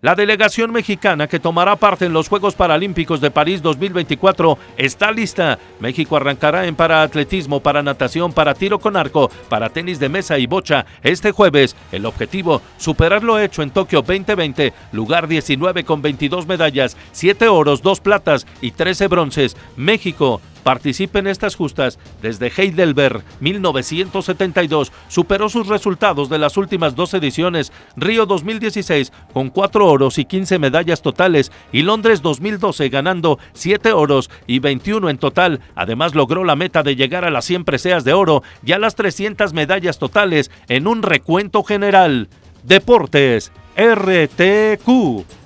La delegación mexicana que tomará parte en los Juegos Paralímpicos de París 2024 está lista. México arrancará en paraatletismo, para natación, para tiro con arco, para tenis de mesa y bocha este jueves. El objetivo, superar lo hecho en Tokio 2020, lugar 19 con 22 medallas, 7 oros, 2 platas y 13 bronces. México participa en estas justas desde Heidelberg 1972, superó sus resultados de las últimas 2 ediciones, Río 2016 con 4 oros y 15 medallas totales y Londres 2012 ganando 7 oros y 21 en total. Además logró la meta de llegar a las 100 preseas de oro y a las 300 medallas totales en un recuento general. Deportes RTQ.